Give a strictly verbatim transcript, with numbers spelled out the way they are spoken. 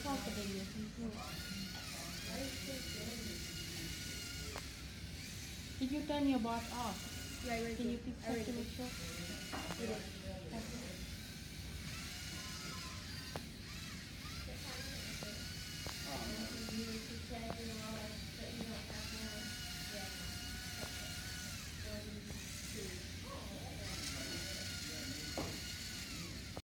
pause the video. Did you turn your bot off? Yeah, right Can you there. please I check read to it. make sure? Read it.